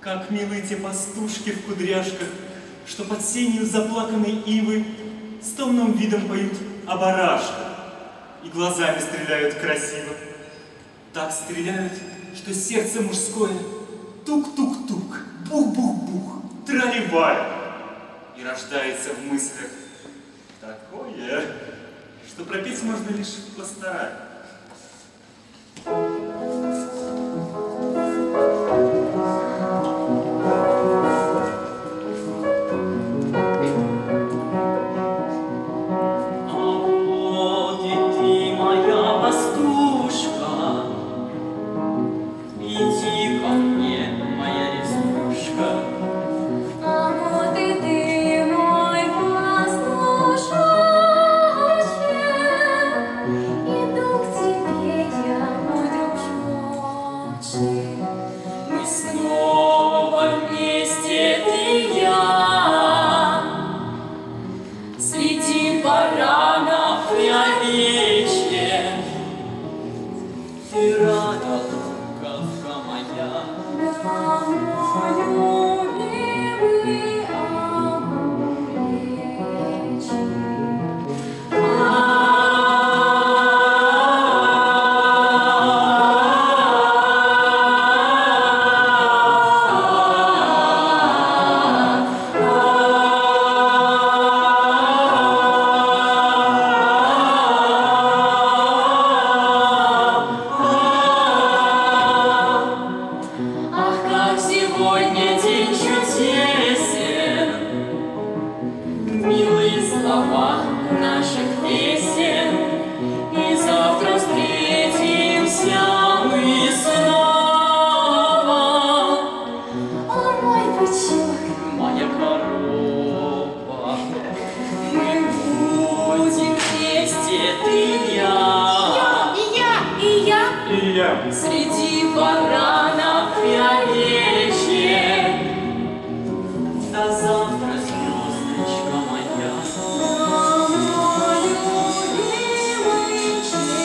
Как милы те пастушки в кудряшках, что под сенью заплаканной ивы с томным видом поют о барашках и глазами стреляют красиво. Так стреляют, что сердце мужское тук-тук-тук, бух-бух-бух, трали-вали. И рождается в мыслях такое, что пропеть можно лишь постараться. Среди баранов и овечек. До завтра, звездочка моя. Мой любимый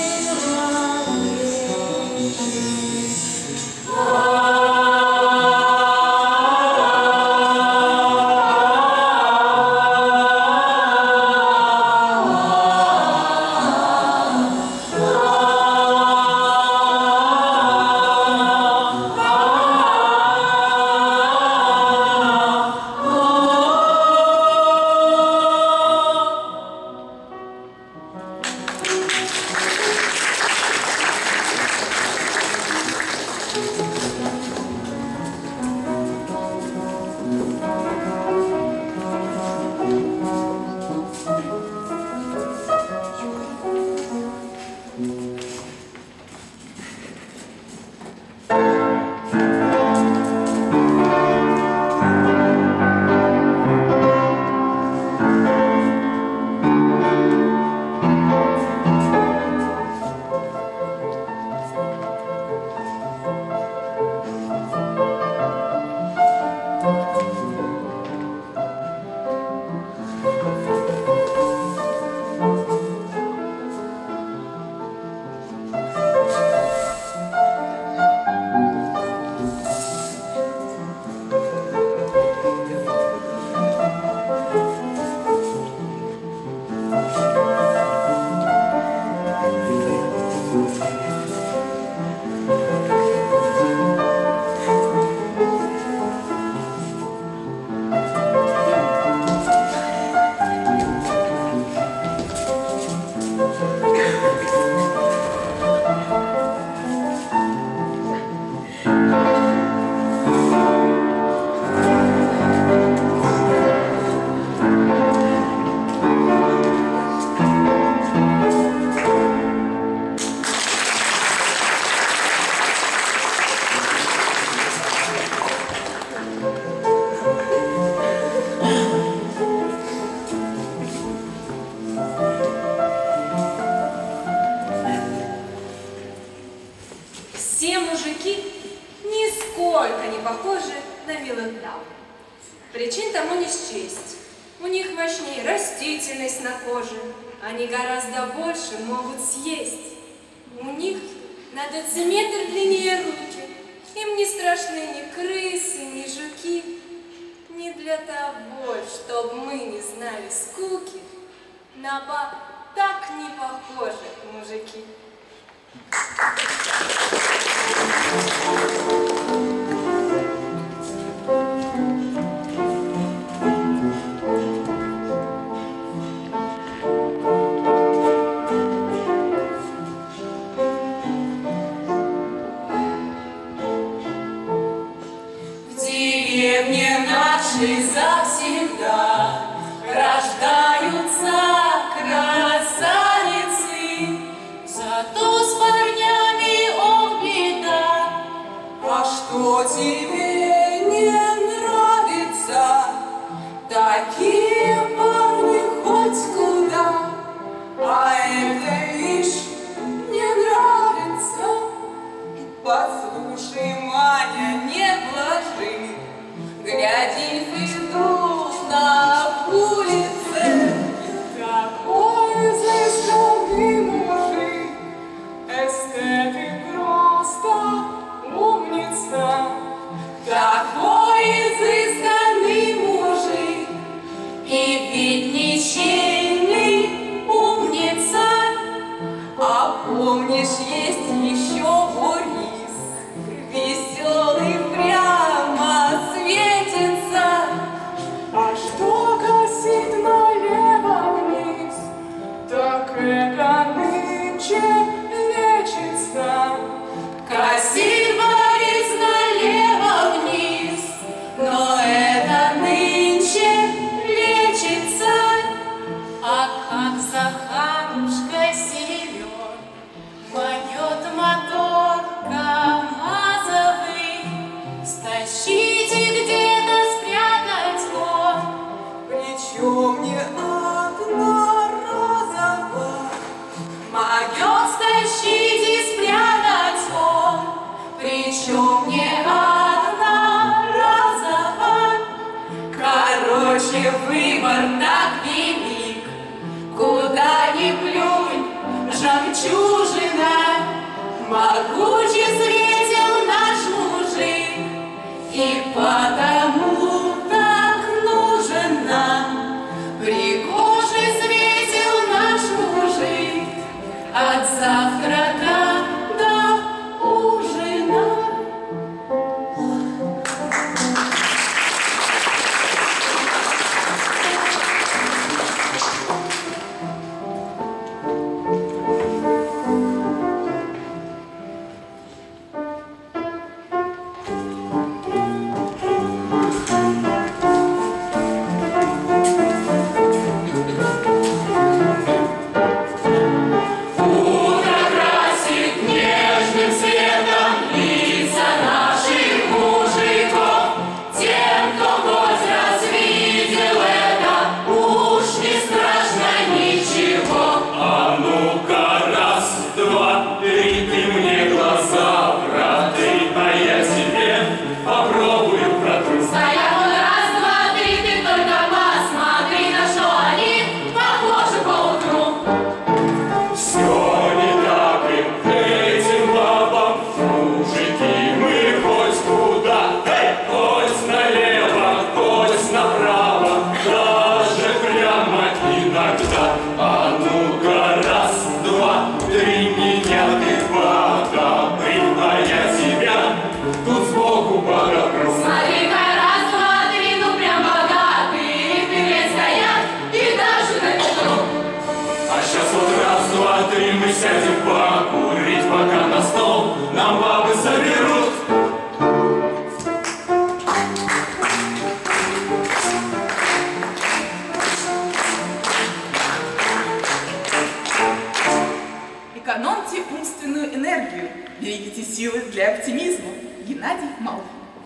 Все мужики нисколько не похожи на милых дам. Причин тому не счесть. У них мощнее растительность на коже. Они гораздо больше могут съесть. У них на дециметр длиннее руки, Им не страшны ни крысы, ни жуки. Не для того, чтоб мы не знали скуки, на баб так не похожи мужики. Завсегда рождаются красавицы, зато с парнями беда. А что тебе не нравится? Такие парни хоть куда, а это лишь не нравится. Послушай, Маня, не блажи, гляди, иду на улице, какой изысканный мужик, эстет и просто умница. Какой изысканный мужик, и ведь ничейный умница. А помнишь, есть еще Борис, веселый прямо светится. А что косит налево вниз, так это нынче лечится. Косит Борис налево вниз, но это нынче лечится. А как Захарушка силен манет мотор КамАЗовый, стащите где-то спрятать он, причем не одноразово. Могет стащить и спрятать он, причем не одноразово. Короче, выбор так велик, куда ни плюнь, жемчужина. Могучий светил наш мужик, и потому так нужен нам. Пригожий светил наш мужик, от завтрака до ужина. Сядем покурить, пока на стол нам бабы соберут. Экономьте умственную энергию, берегите силы для оптимизма. Геннадий Малкин.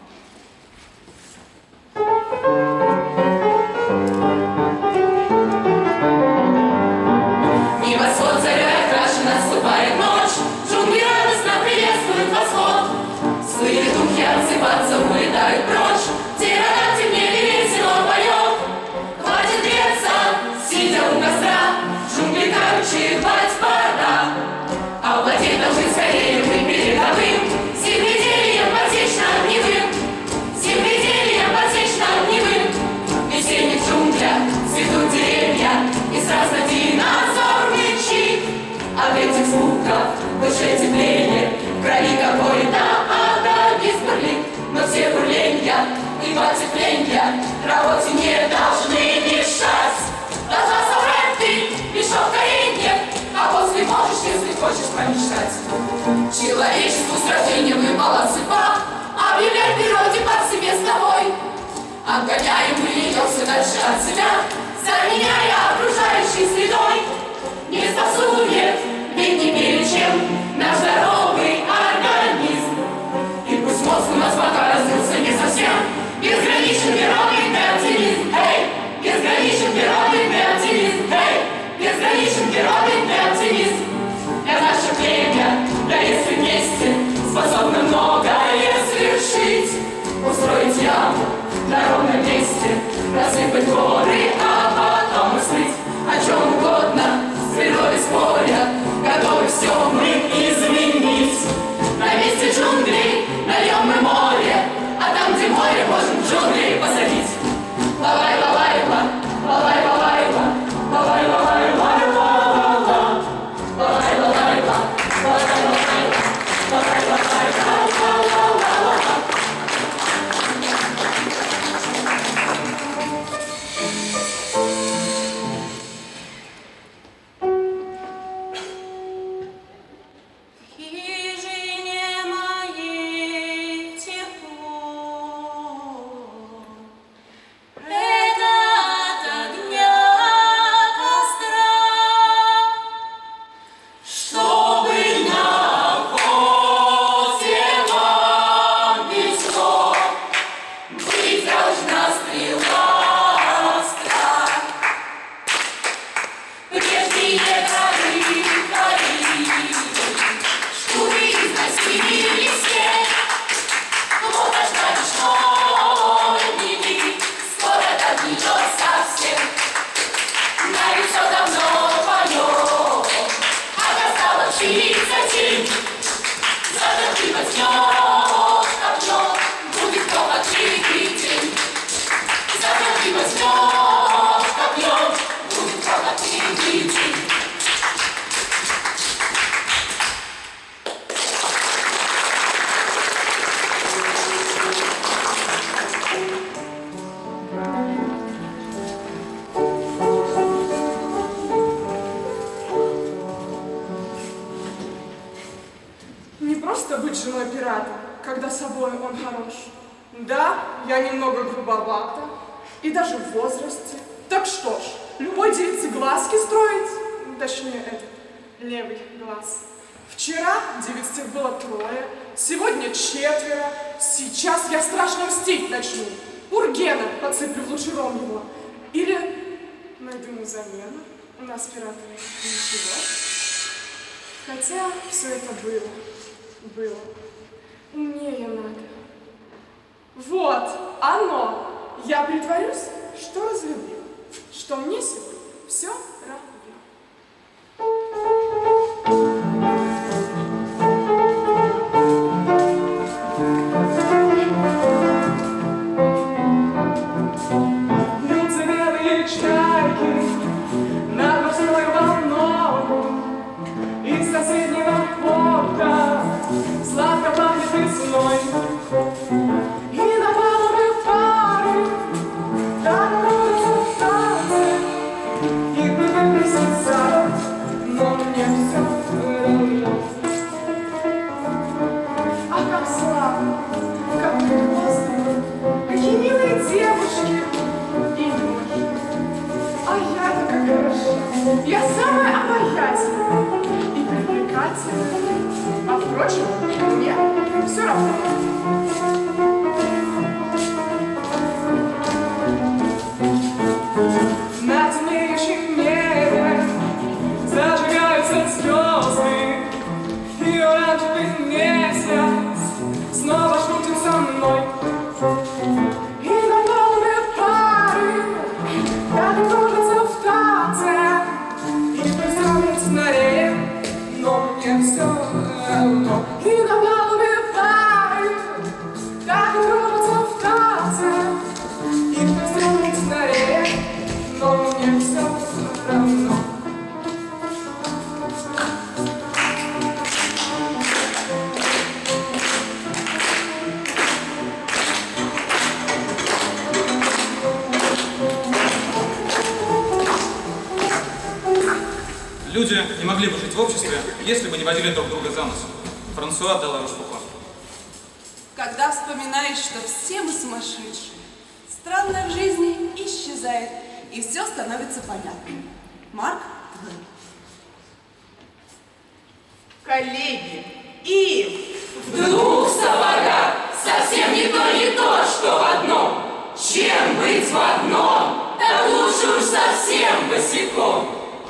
Небосвод заряет, краше наступает ночь, джунгли радостно приветствуют восход. Злые духи отсыпаться улетают прочь, птеродактиль в небе весело поет. Хватит греться, сидя у костра, джунгли короче хватит пора. Овладеть должны скорее быть передовым, земледелием потерь. дальше от себя, заменяя окружающей средой. Не способен, ведь не перед чем наш здоровый организм. И пусть мозг у нас пока развился не совсем, безграничен природный оптимизм. Эй! Безграничен природный оптимизм. Эй! Безграничен природный оптимизм. Для наше племя, да если вместе, способны многое совершить. Устроить яму на ровном месте, рассыпать горы, а потом мыслить о чем угодно, с природой споря, готовы все мы изменить. На месте джунглей нальем мы море, а там, где море, можем джунгли посадить. Лавай-лавай-ла, лавай-лавай-ла, лавай-лавай-ла-ла-ла-ла, лавай-лавай-ла, лавай-лавай-ла, лавай-лавай-ла-ла-ла-ла. Когда собой он хорош. Да, я немного грубовата, и даже в возрасте. Так что ж, любой девице глазки строить, точнее, этот левый глаз. Вчера девиц тех было 3, сегодня 4, сейчас я страшно мстить начну. Ургена подсыплю в лучший ром его. Или найду ему замену, у нас пираты ничего. Хотя все это было. Умнее надо. Вот, оно. Я притворюсь, что разлюбил, что мне сегодня все равно. Бьются белые чайки над морской волною, из соседнего порта сладко пахнет весной. И на палубе пары так кружатся в танце, и выбросится, но мне все равно. А как славно, как прекрасно, какие милые девушки и нежные. А я-то как хороша, я самая обаятельная и привлекательная. А впрочем, мне все равно. На темнеющем небе зажигаются звезды, и оранжевый месяц снова шутит со мной. И на палубе пары так кружатся в танце, и представляется на реке, но мне все равно. И на палубе пары так кружатся в танце, и представляется на реке, но мне все равно. Люди не могли бы жить в обществе, если бы не водили друг друга за нос. Франсуа де ла Рошфуко. Когда вспоминаешь, что все мы сумасшедшие, Странное в жизни исчезает, и все становится понятным. Марк Твен. Коллеги, и В двух сапогах совсем не то, что в одном. Чем быть в одном, так лучше уж совсем босиком.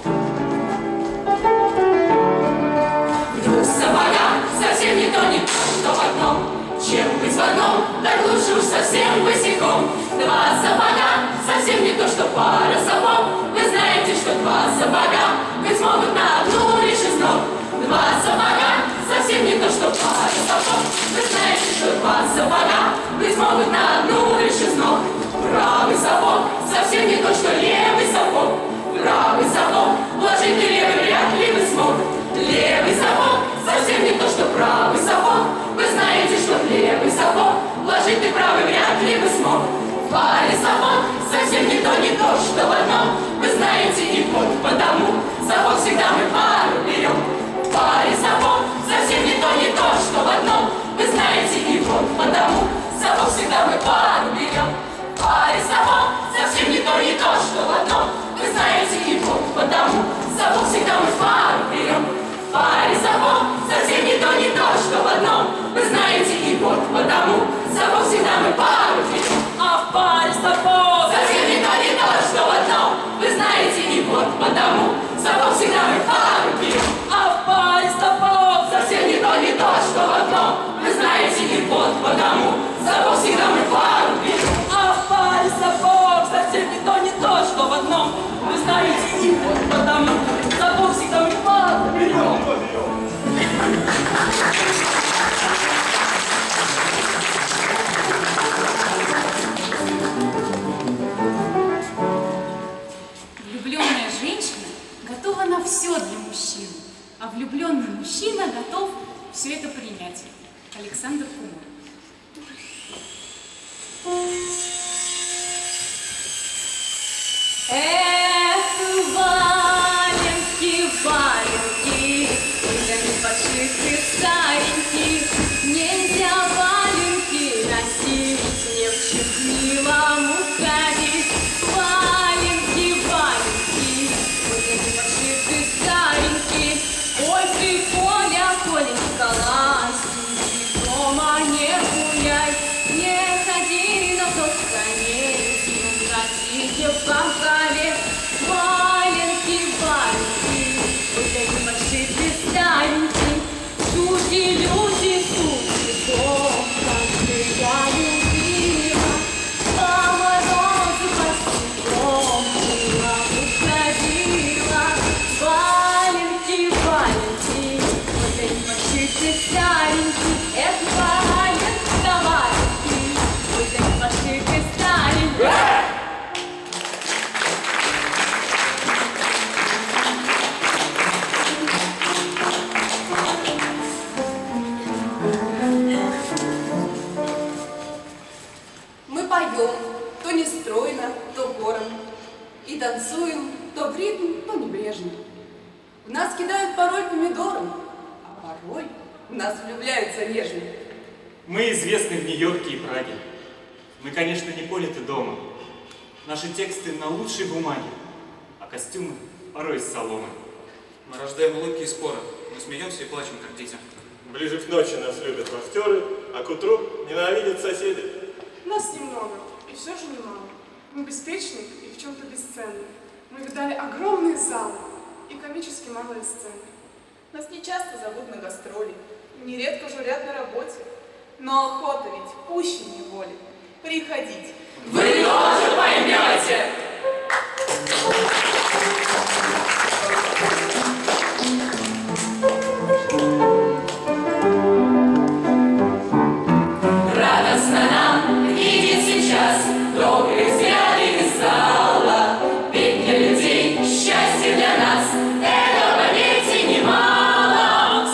В двух сапогах совсем не то, что в одном. Чем быть в одном, так лучше уж совсем босиком. Два сапога совсем не то, что пара сапог. Вы знаете, что два сапога быть могут на одну лишь из ног. Два сапога совсем не то, что пара сапог. Вы знаете, что два сапога быть могут на одну лишь из ног. Правый сапог совсем не то, что левый сапог. Правый сапог вложить ты левый вряд ли бы смог. Левый сапог совсем не то, что правый сапог. Вы знаете, что в левый сапог вложить ты правый вряд ли бы смог. В паре сапог совсем не то, что в одном. Вы знаете, и вот потому сапог всегда мы пару берем. В паре сапог совсем не то, что в одном. Вы знаете, и вот потому сапог всегда мы пару берем. В паре сапог совсем не то, что в одном. Вы знаете, и вот потому сапог всегда мы пару берем. В паре сапог совсем не то, что в одном. Вы знаете, и вот потому сапог всегда мы пару берем. А в паре сапог совсем не то, что в одном. Вы знаете, и вот потому сапог всегда мы пару берем. А в паре сапог совсем не то, что в одном. Вы знаете, и вот потому сапог всегда мы пару берем. А в паре сапог совсем не то, что в одном. Вы знаете, и вот потому сапог всегда мы пару берем. Влюбленная женщина готова на все для мужчины, а влюбленный мужчина готов все это принять. Александр Кумар. Валенки, валенки, уже не подшиты старенькие, нельзя валенки носить, не в чернилом уходить. Валенки, валенки, уже не подшиты старенькие, ой ты, Коля, Коленька, ластик, дома не гуляй, не ходи на тот скамейке, носите в бокале. Валенки, валенки, уже не подшиты старенькие, люди, люди, сути, как же я любила, по морозу босиком мимо уходила. Валенки, валенки, уже не подшиты старенькие, эх, валенка, валенки, уже не подшиты старенькие. То нестройно, то хором. И танцуем то в ритм, то небрежно. В нас кидают порой помидором, а порой в нас влюбляются нежно. Мы известны в Нью-Йорке и Праге. Мы, конечно, не поняты дома. Наши тексты на лучшей бумаге, а костюмы порой из соломы. Мы рождаем улыбки и споры. Мы смеемся и плачем, как дети. Ближе к ночи нас любят вахтеры, а к утру ненавидят соседи. Нас немного, и все же немало. Мы беспечны и в чем-то бесценны. Мы видали огромные залы и комически малые сцены. Нас не часто зовут на гастроли, нередко журят на работе. Но охота ведь пуще неволи. Приходите. Вы тоже поймете. Радостно нам видеть сейчас добрые взгляды из зала. Ведь для людей счастье для нас, это, поверьте, немало.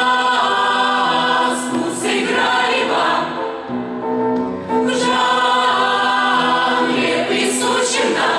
Сказку сыграли вам в жанре присущем нам.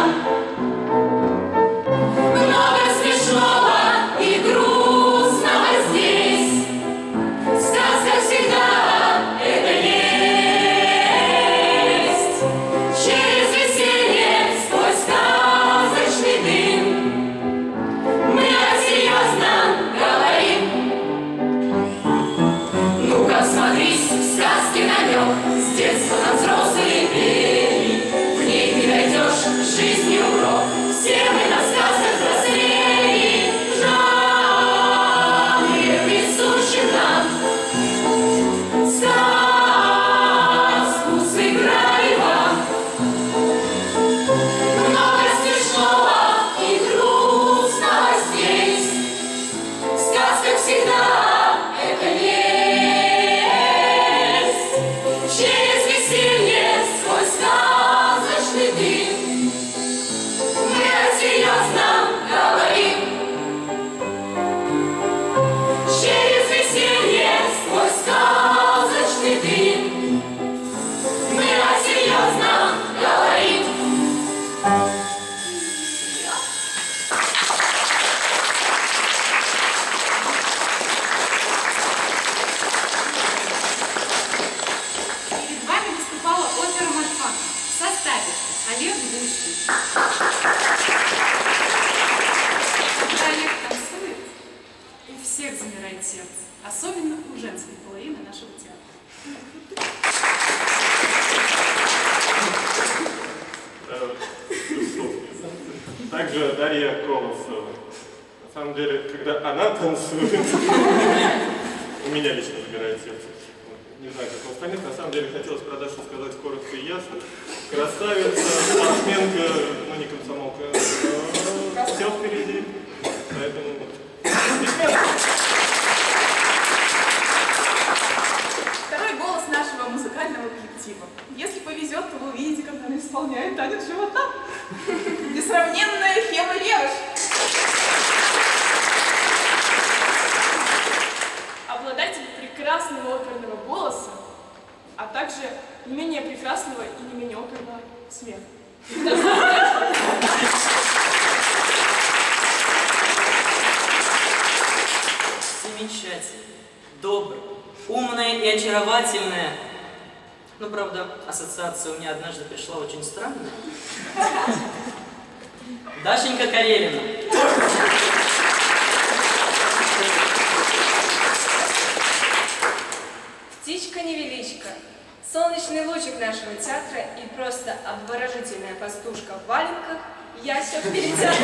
сердце, особенно у женской половины нашего театра. Также Дарья Колосова. На самом деле, когда она танцует, у меня лично забирает сердце. Не знаю, как у остальных, на самом деле хотелось про Дашу сказать коротко и ясно. Красавица, спортсменка, ну не комсомолка, все впереди. Поэтому... Второй голос нашего музыкального коллектива. Если повезет, то вы увидите, как она исполняет танец живота. Несравненная Хема Леваш. Обладатель прекрасного оперного голоса, а также не менее прекрасного и не менее оперного смеха. Замечательно, добрый, умная и очаровательная. Ну, правда, ассоциация у меня однажды пришла очень странная. Дашенька Карелина. Птичка-невеличка, солнечный лучик нашего театра и просто обворожительная пастушка в валенках Яся Перетяга.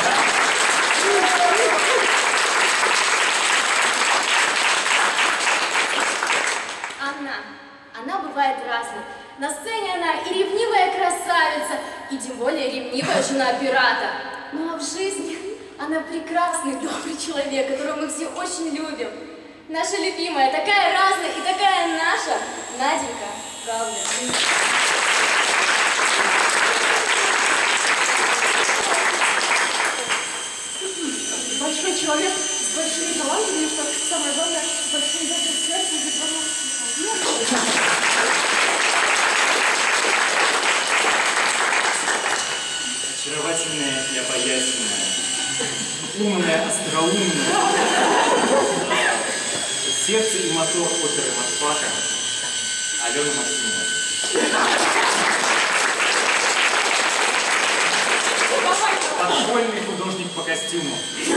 Она бывает разной. На сцене она и ревнивая красавица, и тем более ревнивая жена пирата. Ну а в жизни она прекрасный, добрый человек, которого мы все очень любим. Наша любимая, такая разная и такая наша, Наденька Галлина. Большой человек с большими талантами, что самое главное, с большим добрым сердцем и Очаровательная и обаятельная, умная, остроумная. Сердце и мотор оперы Матфака Алена Максимова. Подпольный художник по костюму.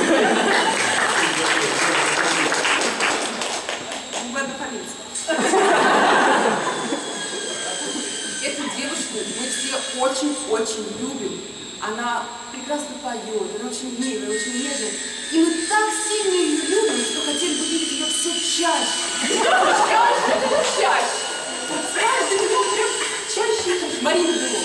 Эту девушку мы все очень-очень любим. Она прекрасно поет, она очень милая, очень нежная. И мы так сильно ее любим, что хотели бы видеть ее все чаще. Чаще. Вот с каждым днем прям чаще и чаще. Марина Белова.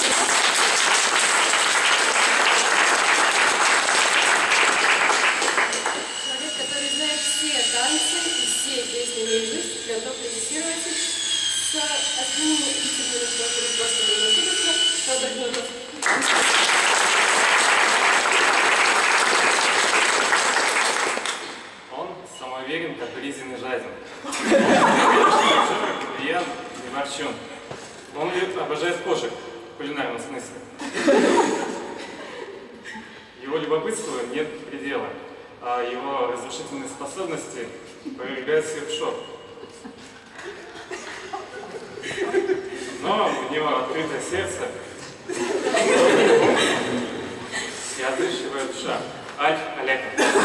Человек, который знает все танцы и все песни наизусть, готов режиссировать их с основными истинными, которые просто не Федор Гнутов. Он самоуверен, как резиный жадин. Я не ворчун. Он обожает кошек в кулинарном смысле. Его любопытству нет предела, а его разрушительные способности повергают всех в шок. Но у него открытое сердце и отзывчивая душа. Альф Олег.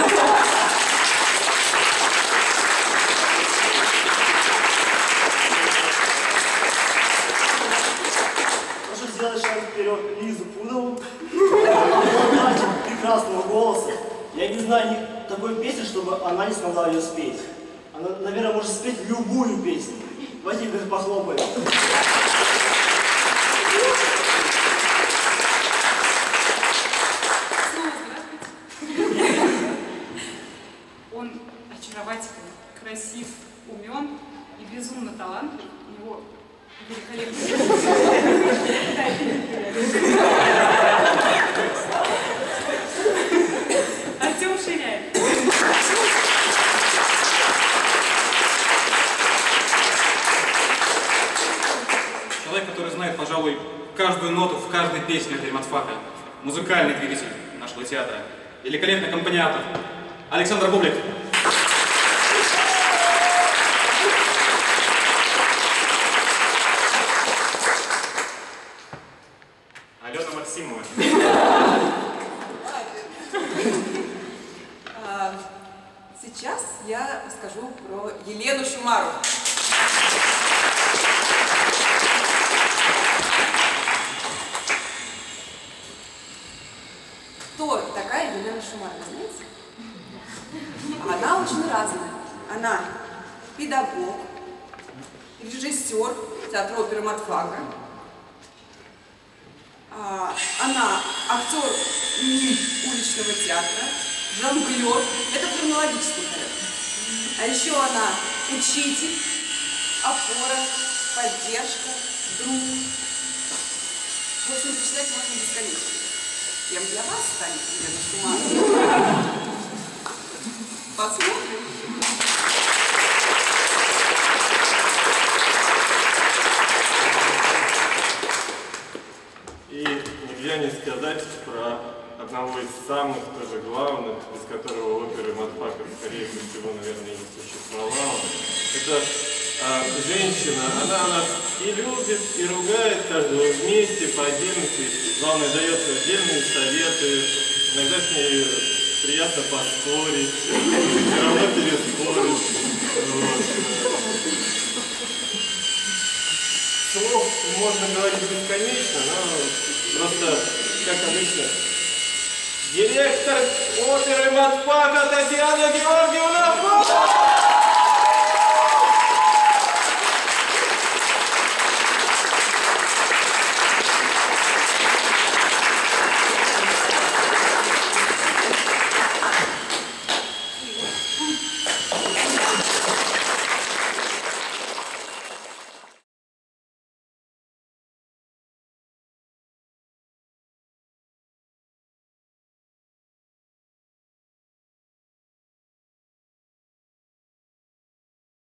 Можно сделать шаг вперед Лизу Пудову, прекрасного голоса. Я не знаю ни такой песни, чтобы она не смогла ее спеть. Она, наверное, может спеть любую песню. Давайте их похлопаем. Он очаровательный, красив, умен и безумно талантлив. У него великолепный. Артем Ширяев. Человек, который знает, пожалуй, каждую ноту в каждой песне оперы Матфака. Музыкальный двигатель нашего театра. Великолепный аккомпаниатор. Александр Бублик. Алена Максимова. Сейчас я расскажу про Елену Шумару. Кто такая Елена Шумара, знаете? Она очень разная. Она педагог, режиссер театра оперы матфака. Она актер уличного театра, жонглер. Это в хронологическом порядке. А еще она учитель, опора, поддержка, друг. В общем, почитать можно бесконечно. Кем для вас станет Елена Шумара? Посмотрим. И нельзя не сказать про одного из самых тоже главных, без которого оперы матфака, скорее всего, наверное, не существовало. Это женщина, она нас и любит, и ругает каждого вместе, по отдельности. Главное, дает отдельные советы. Иногда с ней приятно поспорить, все равно переспорить. Вот. Слов можно говорить бесконечно, но просто, как обычно, директор оперы матфака Татьяна Георгиевна!